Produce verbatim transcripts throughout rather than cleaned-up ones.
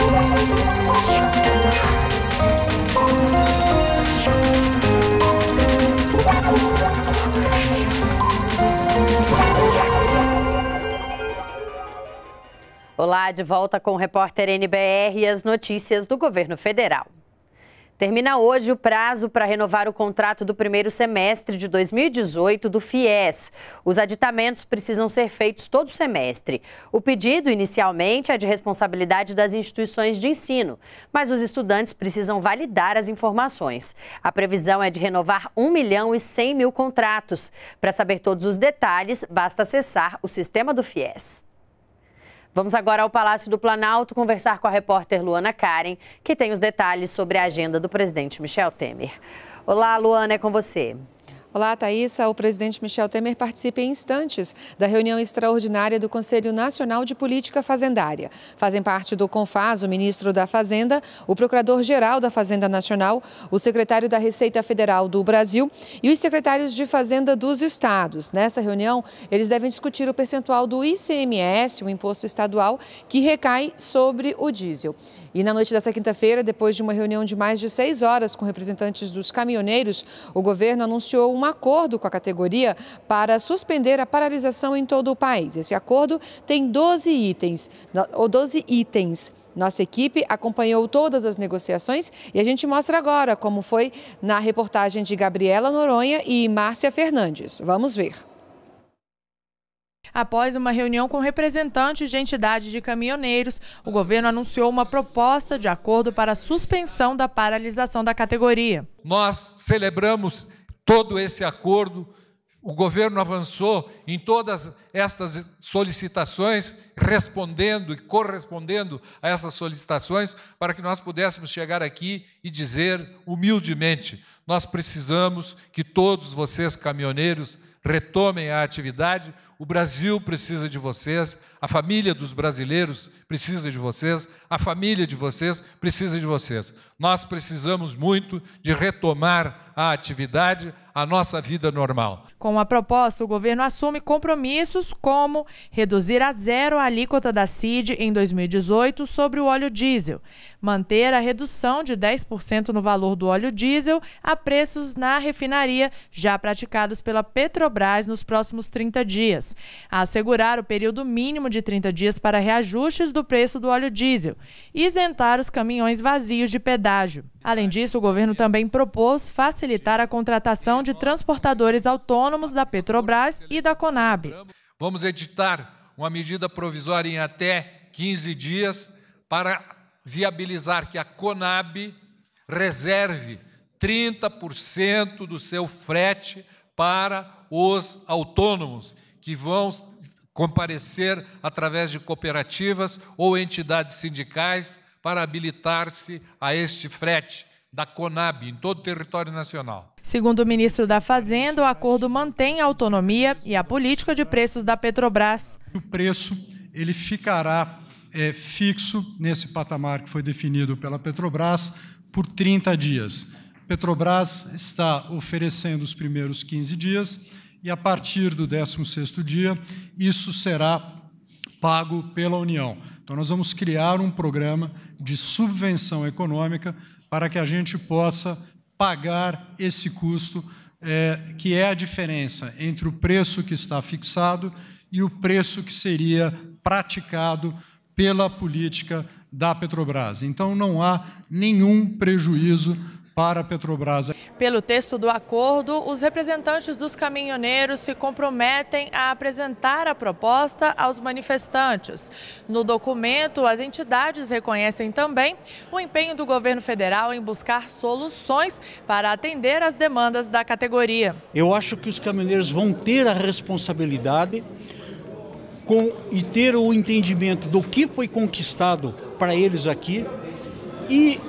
Olá, de volta com o repórter N B R e as notícias do governo federal. Termina hoje o prazo para renovar o contrato do primeiro semestre de dois mil e dezoito do FIES. Os aditamentos precisam ser feitos todo semestre. O pedido, inicialmente, é de responsabilidade das instituições de ensino, mas os estudantes precisam validar as informações. A previsão é de renovar um milhão e cem mil contratos. Para saber todos os detalhes, basta acessar o sistema do FIES. Vamos agora ao Palácio do Planalto conversar com a repórter Luana Karen, que tem os detalhes sobre a agenda do presidente Michel Temer. Olá, Luana, é com você. Olá, Thaísa. O presidente Michel Temer participa em instantes da reunião extraordinária do Conselho Nacional de Política Fazendária. Fazem parte do CONFAS o ministro da Fazenda, o procurador-geral da Fazenda Nacional, o secretário da Receita Federal do Brasil e os secretários de Fazenda dos estados. Nessa reunião, eles devem discutir o percentual do I C M S, o imposto estadual, que recai sobre o diesel. E na noite dessa quinta-feira, depois de uma reunião de mais de seis horas com representantes dos caminhoneiros, o governo anunciou um acordo com a categoria para suspender a paralisação em todo o país. Esse acordo tem doze itens, ou doze itens. Nossa equipe acompanhou todas as negociações e a gente mostra agora como foi na reportagem de Gabriela Noronha e Márcia Fernandes. Vamos ver. Após uma reunião com representantes de entidades de caminhoneiros, o governo anunciou uma proposta de acordo para a suspensão da paralisação da categoria. Nós celebramos todo esse acordo. O governo avançou em todas estas solicitações, respondendo e correspondendo a essas solicitações, para que nós pudéssemos chegar aqui e dizer humildemente: nós precisamos que todos vocês, caminhoneiros, retomem a atividade. O Brasil precisa de vocês, a família dos brasileiros precisa de vocês, a família de vocês precisa de vocês. Nós precisamos muito de retomar a atividade, a nossa vida normal. Com a proposta, o governo assume compromissos como reduzir a zero a alíquota da C I D em dois mil e dezoito sobre o óleo diesel, manter a redução de dez por cento no valor do óleo diesel a preços na refinaria já praticados pela Petrobras nos próximos trinta dias, assegurar o período mínimo de trinta dias para reajustes do preço do óleo diesel e isentar os caminhões vazios de pedágio. Além disso, o governo também propôs facilitar a contratação de transportadores autônomos da Petrobras e da Conab. Vamos editar uma medida provisória em até quinze dias para viabilizar que a Conab reserve trinta por cento do seu frete para os autônomos, que vão comparecer através de cooperativas ou entidades sindicais para habilitar-se a este frete da Conab em todo o território nacional. Segundo o ministro da Fazenda, o acordo mantém a autonomia e a política de preços da Petrobras. O preço ele ficará é, fixo nesse patamar que foi definido pela Petrobras por trinta dias. A Petrobras está oferecendo os primeiros quinze dias e, a partir do décimo sexto dia, isso será pago pela União. Então, nós vamos criar um programa de subvenção econômica para que a gente possa pagar esse custo, é, que é a diferença entre o preço que está fixado e o preço que seria praticado pela política da Petrobras. Então, não há nenhum prejuízo para a Petrobras. Pelo texto do acordo, os representantes dos caminhoneiros se comprometem a apresentar a proposta aos manifestantes. No documento, as entidades reconhecem também o empenho do governo federal em buscar soluções para atender às demandas da categoria. Eu acho que os caminhoneiros vão ter a responsabilidade com, e ter o entendimento do que foi conquistado para eles aqui e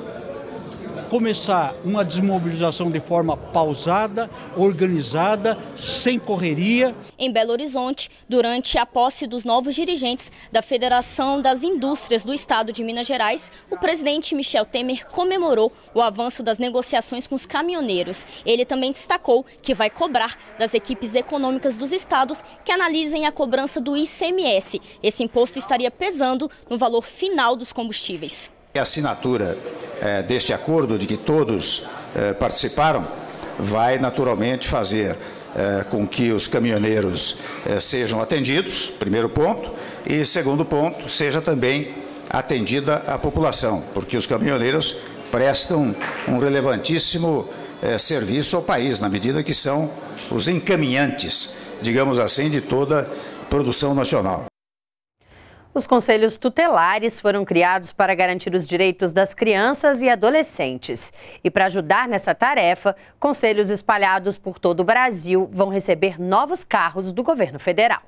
começar uma desmobilização de forma pausada, organizada, sem correria. Em Belo Horizonte, durante a posse dos novos dirigentes da Federação das Indústrias do Estado de Minas Gerais, o presidente Michel Temer comemorou o avanço das negociações com os caminhoneiros. Ele também destacou que vai cobrar das equipes econômicas dos estados que analisem a cobrança do I C M S. Esse imposto estaria pesando no valor final dos combustíveis. A assinatura é, deste acordo, de que todos é, participaram, vai naturalmente fazer é, com que os caminhoneiros é, sejam atendidos, primeiro ponto, e segundo ponto, seja também atendida a população, porque os caminhoneiros prestam um relevantíssimo é, serviço ao país, na medida que são os encaminhantes, digamos assim, de toda a produção nacional. Os conselhos tutelares foram criados para garantir os direitos das crianças e adolescentes. E para ajudar nessa tarefa, conselhos espalhados por todo o Brasil vão receber novos carros do governo federal.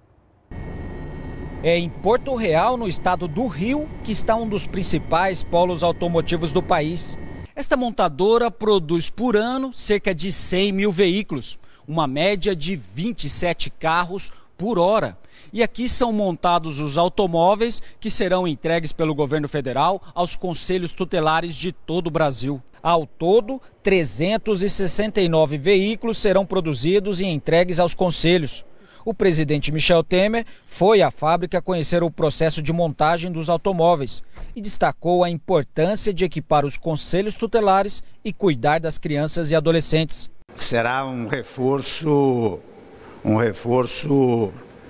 É em Porto Real, no estado do Rio, que está um dos principais polos automotivos do país. Esta montadora produz por ano cerca de cem mil veículos, uma média de vinte e sete carros por hora. E aqui são montados os automóveis que serão entregues pelo governo federal aos conselhos tutelares de todo o Brasil. Ao todo, trezentos e sessenta e nove veículos serão produzidos e entregues aos conselhos. O presidente Michel Temer foi à fábrica conhecer o processo de montagem dos automóveis e destacou a importância de equipar os conselhos tutelares e cuidar das crianças e adolescentes. Será um reforço, um reforço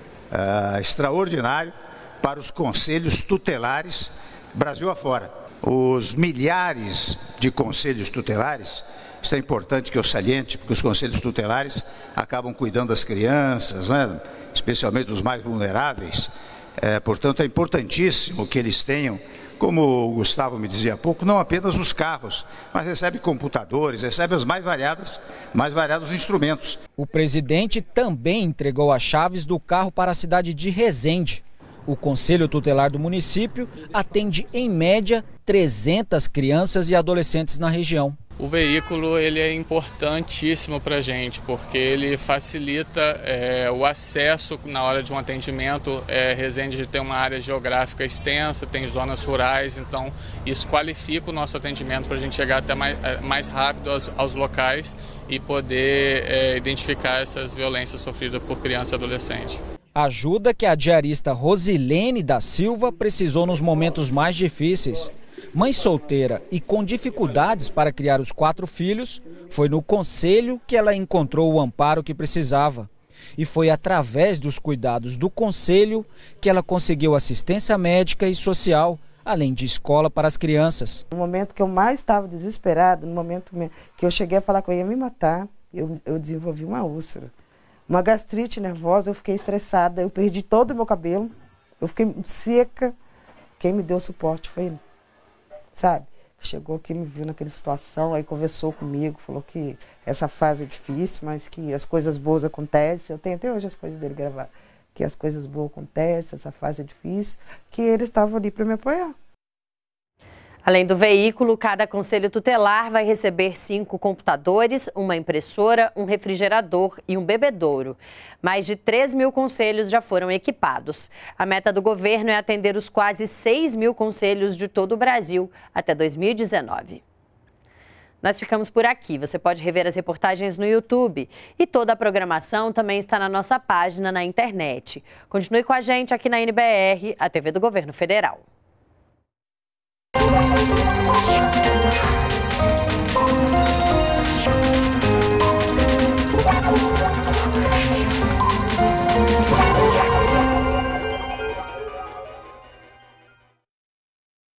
Uh, extraordinário para os conselhos tutelares Brasil afora. Os milhares de conselhos tutelares, isso é importante que eu saliente, porque os conselhos tutelares acabam cuidando das crianças, né? Especialmente dos mais vulneráveis. É, portanto, é importantíssimo que eles tenham, como o Gustavo me dizia há pouco, não apenas os carros, mas recebe computadores, recebe as mais variadas, mais variados instrumentos. O presidente também entregou as chaves do carro para a cidade de Resende. O Conselho Tutelar do município atende, em média, trezentas crianças e adolescentes na região. O veículo ele é importantíssimo para a gente, porque ele facilita é, o acesso na hora de um atendimento. É, Resende tem uma área geográfica extensa, tem zonas rurais, então isso qualifica o nosso atendimento para a gente chegar até mais, mais rápido aos, aos locais e poder é, identificar essas violências sofridas por criança e adolescente. Ajuda que a diarista Rosilene da Silva precisou nos momentos mais difíceis. Mãe solteira e com dificuldades para criar os quatro filhos, foi no conselho que ela encontrou o amparo que precisava. E foi através dos cuidados do conselho que ela conseguiu assistência médica e social, além de escola para as crianças. No momento que eu mais estava desesperada, no momento que eu cheguei a falar que eu ia me matar, eu, eu desenvolvi uma úlcera. Uma gastrite nervosa, eu fiquei estressada, eu perdi todo o meu cabelo, eu fiquei seca. Quem me deu suporte foi ele. Sabe, chegou aqui, me viu naquela situação, aí conversou comigo, falou que essa fase é difícil, mas que as coisas boas acontecem. Eu tenho até hoje as coisas dele gravadas, que as coisas boas acontecem, essa fase é difícil, que ele estava ali para me apoiar. Além do veículo, cada conselho tutelar vai receber cinco computadores, uma impressora, um refrigerador e um bebedouro. Mais de três mil conselhos já foram equipados. A meta do governo é atender os quase seis mil conselhos de todo o Brasil até dois mil e dezenove. Nós ficamos por aqui. Você pode rever as reportagens no YouTube. E toda a programação também está na nossa página na internet. Continue com a gente aqui na N B R, a T V do Governo Federal. Thank you.